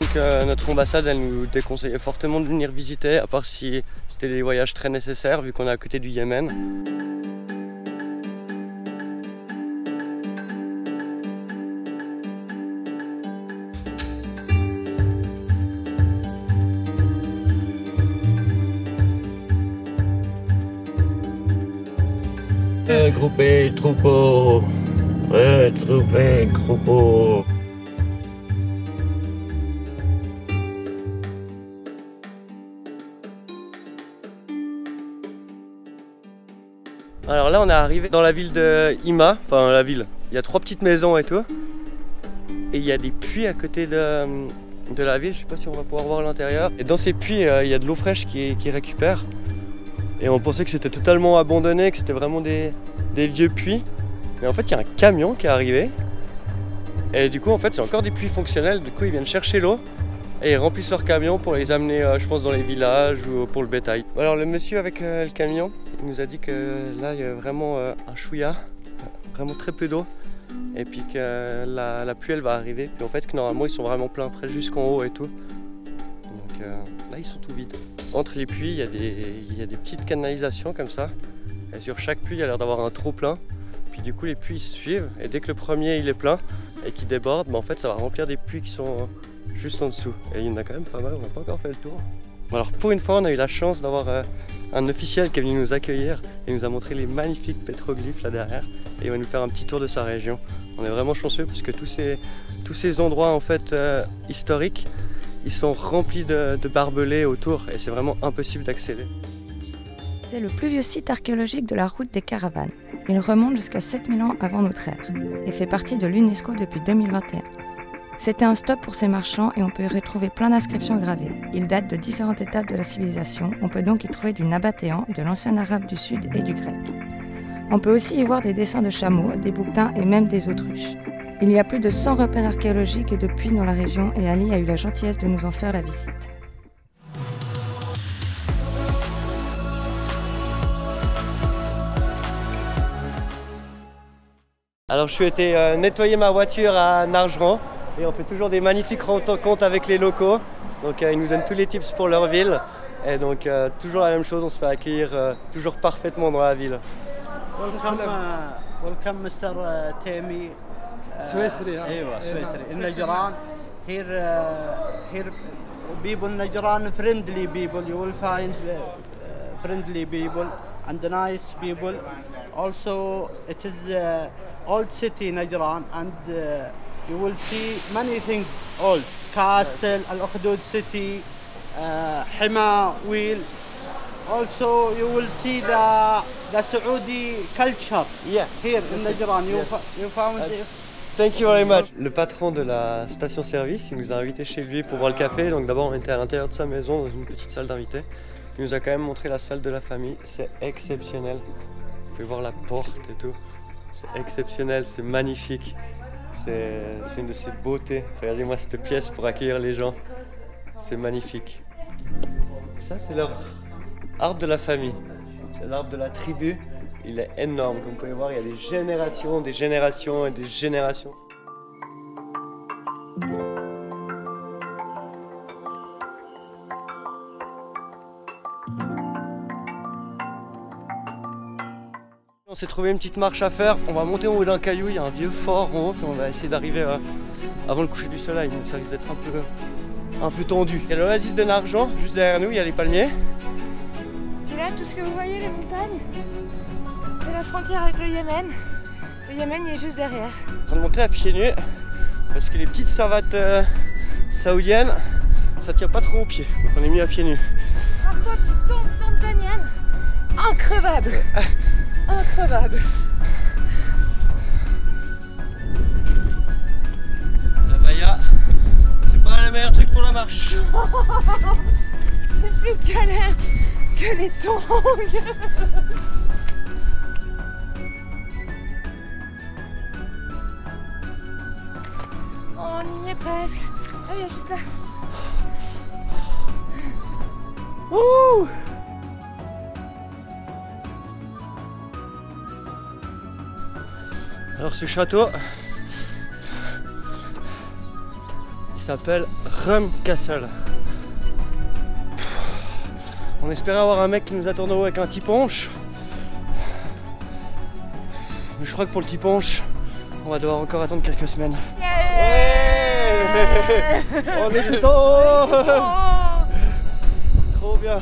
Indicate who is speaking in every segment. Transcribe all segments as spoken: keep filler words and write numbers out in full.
Speaker 1: Donc euh, notre ambassade, elle nous déconseillait fortement de venir visiter, à part si c'était des voyages très nécessaires vu qu'on est à côté du Yémen.
Speaker 2: Groupé, troupeau, retrouvez, troupeau.
Speaker 1: Alors là on est arrivé dans la ville de Hima, enfin la ville, il y a trois petites maisons et tout. Et il y a des puits à côté de, de la ville, je sais pas si on va pouvoir voir l'intérieur. Et dans ces puits, euh, il y a de l'eau fraîche qui, qui récupère. Et on pensait que c'était totalement abandonné, que c'était vraiment des, des vieux puits. Mais en fait il y a un camion qui est arrivé. Et du coup en fait c'est encore des puits fonctionnels, du coup ils viennent chercher l'eau. Et ils remplissent leur camion pour les amener euh, je pense dans les villages ou pour le bétail. Alors le monsieur avec euh, le camion, il nous a dit que là il y a vraiment euh, un chouïa, vraiment très peu d'eau. Et puis que la, la pluie elle va arriver. Puis en fait que normalement ils sont vraiment pleins après jusqu'en haut et tout. Donc euh, là ils sont tout vides. Entre les puits il y a des, il y a des petites canalisations comme ça. Et sur chaque puits il y a l'air d'avoir un trop plein. Puis du coup les puits ils se suivent. Et dès que le premier il est plein et qu'il déborde, bah, en fait ça va remplir des puits qui sont juste en dessous. Et il y en a quand même pas mal, on n'a pas encore fait le tour. Alors pour une fois on a eu la chance d'avoir euh, un officiel qui est venu nous accueillir et nous a montré les magnifiques pétroglyphes là derrière. Et il va nous faire un petit tour de sa région. On est vraiment chanceux puisque tous ces, tous ces endroits en fait euh, historiques, ils sont remplis de, de barbelés autour et c'est vraiment impossible d'accéder.
Speaker 3: C'est le plus vieux site archéologique de la route des caravanes. Il remonte jusqu'à sept mille ans avant notre ère et fait partie de l'UNESCO depuis deux mille vingt et un. C'était un stop pour ces marchands et on peut y retrouver plein d'inscriptions gravées. Il date de différentes étapes de la civilisation. On peut donc y trouver du nabatéen, de l'ancien arabe du sud et du grec. On peut aussi y voir des dessins de chameaux, des bouquetins et même des autruches. Il y a plus de cent repères archéologiques et de puits dans la région et Ali a eu la gentillesse de nous en faire la visite.
Speaker 1: Alors je suis été euh, nettoyer ma voiture à Nargeran. Et on fait toujours des magnifiques rencontres avec les locaux. Donc euh, ils nous donnent tous les tips pour leur ville. Et donc euh, toujours la même chose, on se fait accueillir euh, toujours parfaitement dans la ville.
Speaker 4: Welcome, uh, welcome Mister Temi.
Speaker 5: سويسري.
Speaker 4: ايوه سويسري. النجران. Here uh, here people Najran friendly people. You will find uh, friendly people and nice people. Also it is uh, old city Najran and uh, you will see many things old. Castle, Al Ukhdud city, uh, Hima wheel. Also you will see the the Saudi culture.
Speaker 1: Yeah.
Speaker 4: Here in Najran. You,
Speaker 1: Yes.
Speaker 4: you found
Speaker 1: Uh,
Speaker 4: it.
Speaker 1: Thank you very much. Le patron de la station-service, il nous a invités chez lui pour boire le café. Donc d'abord on était à l'intérieur de sa maison, dans une petite salle d'invités. Il nous a quand même montré la salle de la famille. C'est exceptionnel. Vous pouvez voir la porte et tout. C'est exceptionnel, c'est magnifique. C'est une de ces beautés. Regardez-moi cette pièce pour accueillir les gens. C'est magnifique. Ça, c'est leur arbre de la famille. C'est l'arbre de la tribu. Il est énorme. Comme vous pouvez voir, il y a des générations, des générations et des générations. On s'est trouvé une petite marche à faire, on va monter en haut d'un caillou, il y a un vieux fort en haut, puis on va essayer d'arriver euh, avant le coucher du soleil, donc ça risque d'être un peu, un peu tendu. Il y a l'oasis de Nargeran, juste derrière nous, il y a les palmiers.
Speaker 6: Et là, tout ce que vous voyez, les montagnes, c'est la frontière avec le Yémen. Le Yémen, il est juste derrière.
Speaker 1: On est en train de monter à pieds nus, parce que les petites savates euh, saoudiennes, ça tient pas trop aux pieds, donc on est mis à pieds nus.
Speaker 6: Par contre, tanzanienne, increvable. Increvable.
Speaker 1: La baya, c'est pas le meilleur truc pour la marche.
Speaker 6: C'est plus galère que les tongs. On y est presque. Ah, il y a juste là.
Speaker 1: Ouh! Alors ce château, qui s'appelle Rum Castle. On espérait avoir un mec qui nous attend en haut avec un tiponche. Mais je crois que pour le tiponche, on va devoir encore attendre quelques semaines.
Speaker 6: Yeah
Speaker 1: ouais on est tout en haut. Trop bien.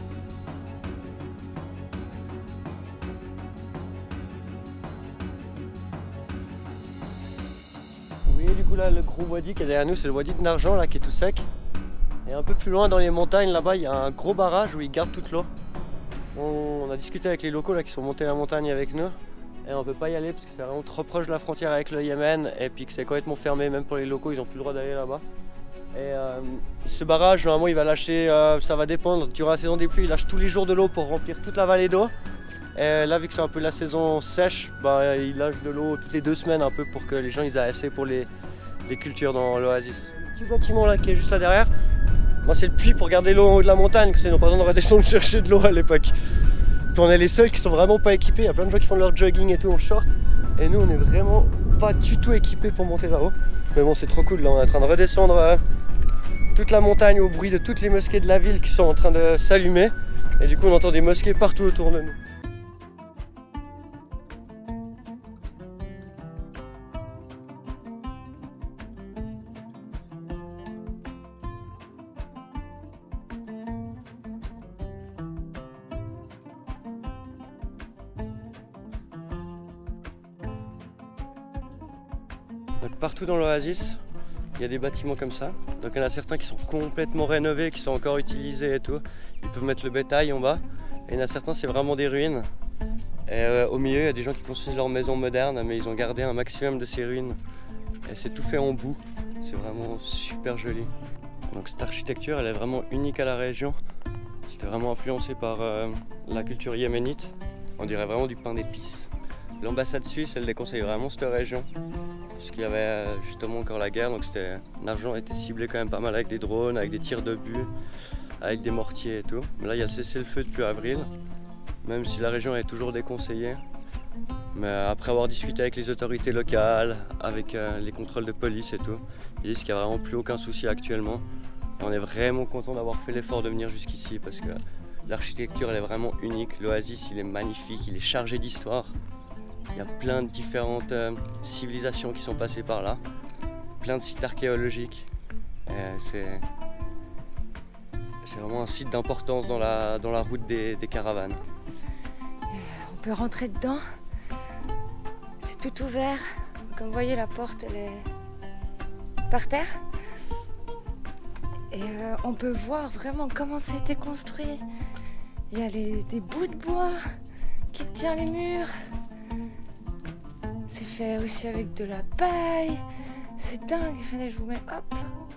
Speaker 1: Vous voyez du coup là le gros wadi qui est derrière nous, c'est le wadi de Narjan là qui est tout sec. Et un peu plus loin dans les montagnes là-bas, il y a un gros barrage où ils gardent toute l'eau. On, on a discuté avec les locaux là qui sont montés la montagne avec nous. Et on peut pas y aller parce que c'est vraiment trop proche de la frontière avec le Yémen et puis que c'est complètement fermé, même pour les locaux, ils n'ont plus le droit d'aller là-bas. Et euh, ce barrage, normalement, il va lâcher, euh, ça va dépendre, durant la saison des pluies, il lâche tous les jours de l'eau pour remplir toute la vallée d'eau. Et là, vu que c'est un peu la saison sèche, bah, il lâche de l'eau toutes les deux semaines un peu pour que les gens ils aient assez pour les, les cultures dans l'oasis. Le petit bâtiment là qui est juste là derrière, moi c'est le puits pour garder l'eau en haut de la montagne, que c'est nos parents de redescendre chercher de l'eau à l'époque. Puis on est les seuls qui sont vraiment pas équipés, il y a plein de gens qui font leur jogging et tout en short. Et nous on est vraiment pas du tout équipés pour monter là-haut. Mais bon c'est trop cool, là on est en train de redescendre euh, toute la montagne au bruit de toutes les mosquées de la ville qui sont en train de s'allumer. Et du coup on entend des mosquées partout autour de nous. Donc partout dans l'oasis, il y a des bâtiments comme ça. Donc il y en a certains qui sont complètement rénovés, qui sont encore utilisés et tout. Ils peuvent mettre le bétail en bas. Et il y en a certains, c'est vraiment des ruines. Et euh, au milieu, il y a des gens qui construisent leurs maisons modernes, mais ils ont gardé un maximum de ces ruines. Et c'est tout fait en boue. C'est vraiment super joli. Donc cette architecture, elle est vraiment unique à la région. C'était vraiment influencé par euh, la culture yéménite. On dirait vraiment du pain d'épices. L'ambassade suisse, elle déconseille vraiment cette région. Parce qu'il y avait justement encore la guerre, donc Narjan était ciblé quand même pas mal avec des drones, avec des tirs d'obus, avec des mortiers et tout. Mais là il y a le cessez-le-feu depuis avril, même si la région est toujours déconseillée. Mais après avoir discuté avec les autorités locales, avec euh, les contrôles de police et tout, ils disent qu'il n'y a vraiment plus aucun souci actuellement. Et on est vraiment content d'avoir fait l'effort de venir jusqu'ici parce que l'architecture elle est vraiment unique, l'oasis il est magnifique, il est chargé d'histoire. Il y a plein de différentes euh, civilisations qui sont passées par là, plein de sites archéologiques. C'est vraiment un site d'importance dans la, dans la route des, des caravanes.
Speaker 3: On peut rentrer dedans, c'est tout ouvert. Comme vous voyez, la porte elle est par terre. Et euh, on peut voir vraiment comment ça a été construit. Il y a les, des bouts de bois qui tiennent les murs. C'est fait aussi avec de la paille. C'est dingue. Allez, je vous mets, hop.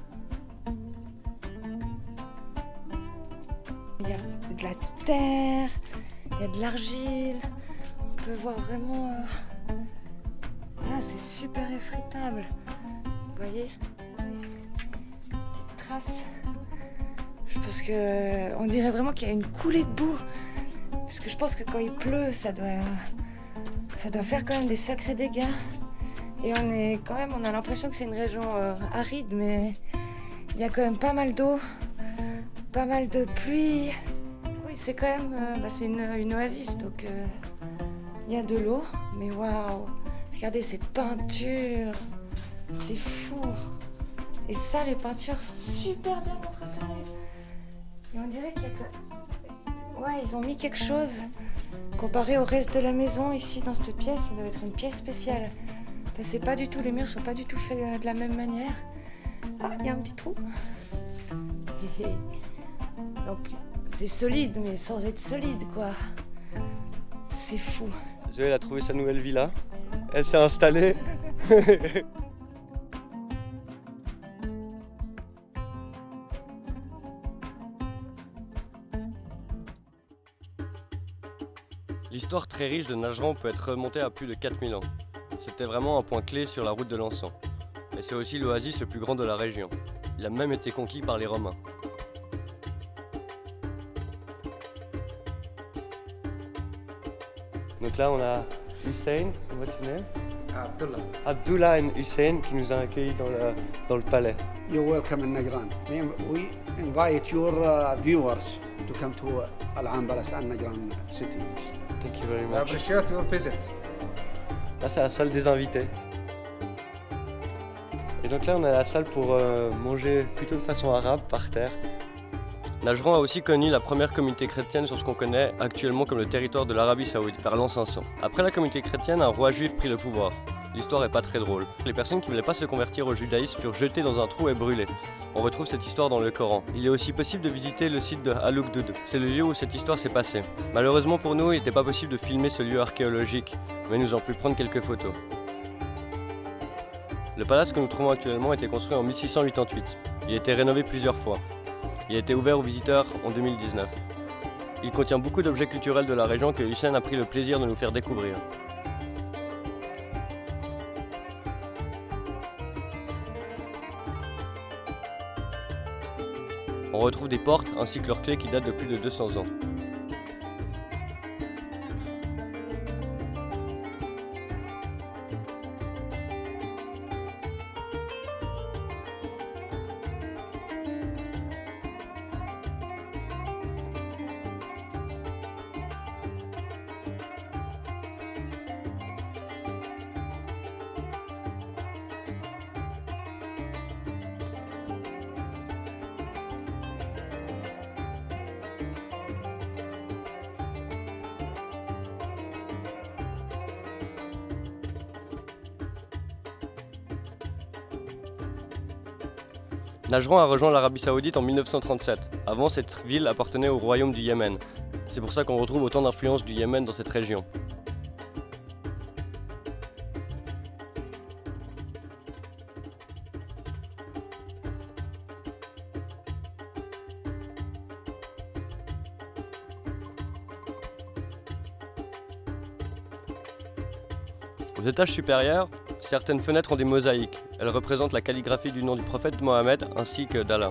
Speaker 3: Il y a de la terre, il y a de l'argile. On peut voir vraiment... Euh... Là, c'est super effritable. Vous voyez? Petite trace. Parce que on dirait vraiment qu'il y a une coulée de boue. Parce que je pense que quand il pleut, ça doit... Ça doit faire quand même des sacrés dégâts. Et on est quand même, on a l'impression que c'est une région euh, aride, mais il y a quand même pas mal d'eau, pas mal de pluie. Oui, c'est quand même, euh, bah, c'est une, une oasis, donc euh, il y a de l'eau. Mais waouh, regardez ces peintures, c'est fou. Et ça, les peintures sont super bien entretenues. Et on dirait qu'il y a que... Ouais, ils ont mis quelque chose. Comparé au reste de la maison, ici dans cette pièce, ça doit être une pièce spéciale. Parce que c'est pas du tout, les murs sont pas du tout faits de la même manière. Ah, il y a un petit trou. Donc c'est solide, mais sans être solide, quoi. C'est fou.
Speaker 1: Zoé, elle a trouvé sa nouvelle villa. Elle s'est installée. L'histoire très riche de Najran peut être remontée à plus de quatre mille ans. C'était vraiment un point clé sur la route de l'encens. Mais c'est aussi l'oasis le plus grand de la région. Il a même été conquis par les Romains. Donc là on a Hussein, what's your name?
Speaker 4: Abdullah.
Speaker 1: Abdullah et Hussein qui nous ont accueillis dans le, dans le palais.
Speaker 5: you're welcome in Najran. We invite your uh, viewers to come to uh, Al Ain Palace and Najran city.
Speaker 1: Thank you very
Speaker 5: I
Speaker 1: much.
Speaker 5: appreciate your visit.
Speaker 1: Là, c'est la salle des invités. Et donc là, on est à la salle pour euh, manger plutôt de façon arabe, par terre. Najran a aussi connu la première communauté chrétienne sur ce qu'on connaît actuellement comme le territoire de l'Arabie Saoudite, vers l'an cinq cents. Après la communauté chrétienne, un roi juif prit le pouvoir. L'histoire est pas très drôle. Les personnes qui ne voulaient pas se convertir au judaïsme furent jetées dans un trou et brûlées. On retrouve cette histoire dans le Coran. Il est aussi possible de visiter le site de Al-Ukhdud. C'est le lieu où cette histoire s'est passée. Malheureusement pour nous, il n'était pas possible de filmer ce lieu archéologique, mais nous avons pu prendre quelques photos. Le palace que nous trouvons actuellement a été construit en mille six cent quatre-vingt-huit. Il a été rénové plusieurs fois. Il a été ouvert aux visiteurs en deux mille dix-neuf. Il contient beaucoup d'objets culturels de la région que Hussein a pris le plaisir de nous faire découvrir. On retrouve des portes ainsi que leurs clés qui datent de plus de deux cents ans. Najran a rejoint l'Arabie Saoudite en mille neuf cent trente-sept. Avant, cette ville appartenait au royaume du Yémen. C'est pour ça qu'on retrouve autant d'influence du Yémen dans cette région. Aux étages supérieurs, certaines fenêtres ont des mosaïques. Elles représentent la calligraphie du nom du prophète Mohammed ainsi que d'Allah.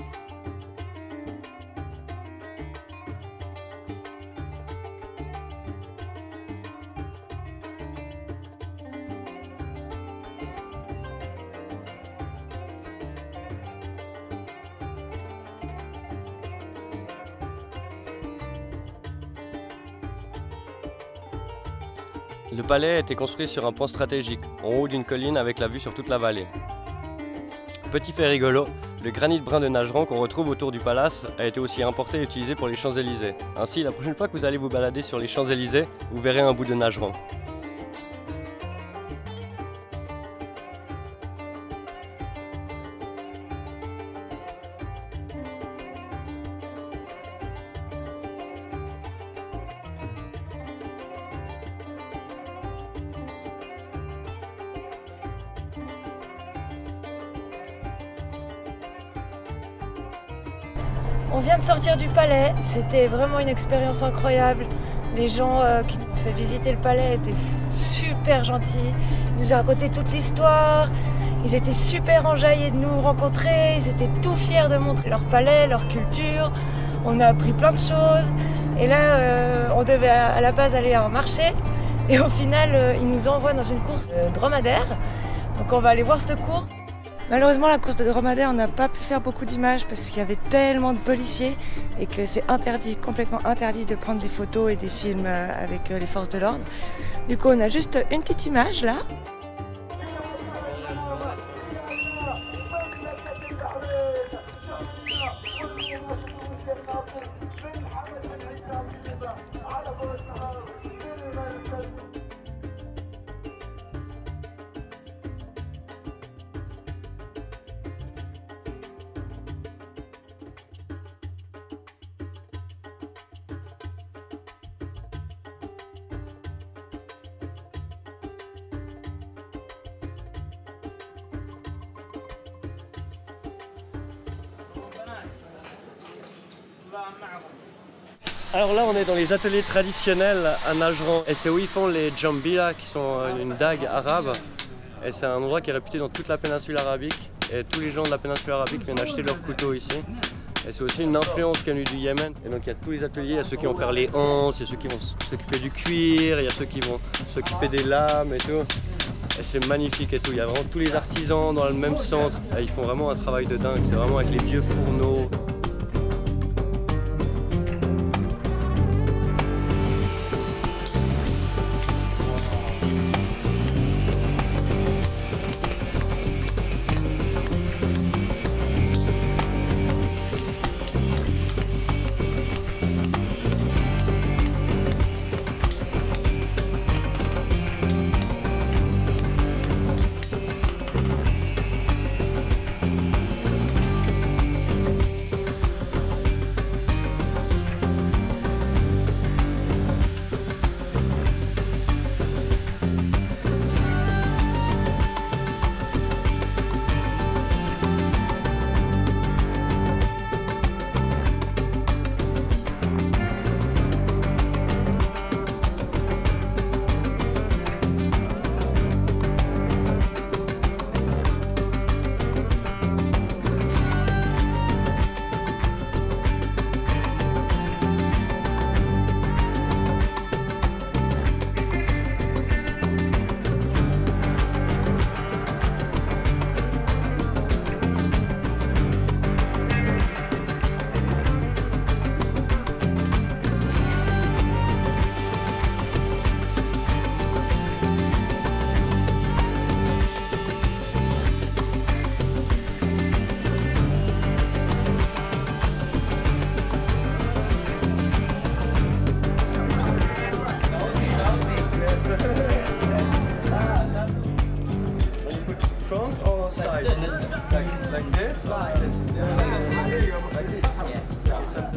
Speaker 1: Le palais a été construit sur un point stratégique, en haut d'une colline avec la vue sur toute la vallée. Petit fait rigolo, le granit brun de Najran qu'on retrouve autour du palace a été aussi importé et utilisé pour les Champs-Élysées. Ainsi, la prochaine fois que vous allez vous balader sur les Champs-Élysées, vous verrez un bout de Najran.
Speaker 6: On vient de sortir du palais, c'était vraiment une expérience incroyable. Les gens euh, qui nous ont fait visiter le palais étaient super gentils, ils nous ont raconté toute l'histoire, ils étaient super enjaillés de nous rencontrer, ils étaient tout fiers de montrer leur palais, leur culture. On a appris plein de choses et là euh, on devait à la base aller à un marché et au final euh, ils nous envoient dans une course de dromadaire. Donc on va aller voir cette course. Malheureusement, la course de dromadaire, on n'a pas pu faire beaucoup d'images parce qu'il y avait tellement de policiers et que c'est interdit, complètement interdit de prendre des photos et des films avec les forces de l'ordre. Du coup, on a juste une petite image là.
Speaker 1: Alors là, on est dans les ateliers traditionnels à Najran et c'est où ils font les jambila qui sont une dague arabe. Et c'est un endroit qui est réputé dans toute la péninsule arabique et tous les gens de la péninsule arabique viennent acheter leurs couteaux ici. Et c'est aussi une influence qui est venue du Yémen. Et donc il y a tous les ateliers, il y a ceux qui vont faire les anses, il y a ceux qui vont s'occuper du cuir, il y a ceux qui vont s'occuper des lames et tout. Et c'est magnifique et tout. Il y a vraiment tous les artisans dans le même centre. Et ils font vraiment un travail de dingue. C'est vraiment avec les vieux fourneaux. Front or side? Like, like this? Like this? Yeah. Like this? Yeah.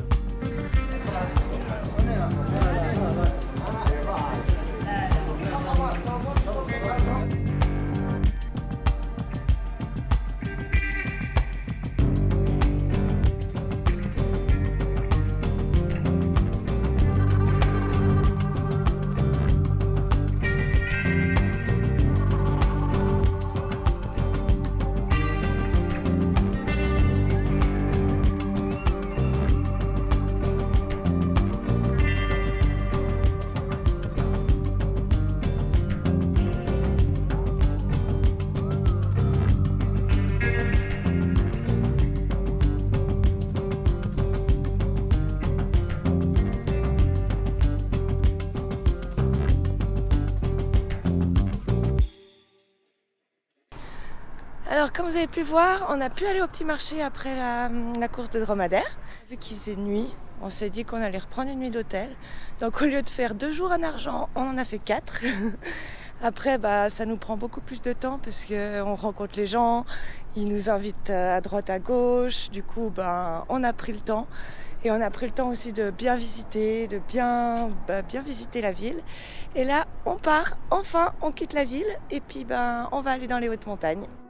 Speaker 6: Alors comme vous avez pu voir, on a pu aller au petit marché après la, la course de dromadaire. Vu qu'il faisait nuit, on s'est dit qu'on allait reprendre une nuit d'hôtel. Donc au lieu de faire deux jours en argent, on en a fait quatre. Après, bah, ça nous prend beaucoup plus de temps parce qu'on rencontre les gens, ils nous invitent à droite à gauche. Du coup, bah, on a pris le temps. Et on a pris le temps aussi de bien visiter, de bien, bah, bien visiter la ville. Et là, on part, enfin, on quitte la ville et puis bah, on va aller dans les hautes montagnes.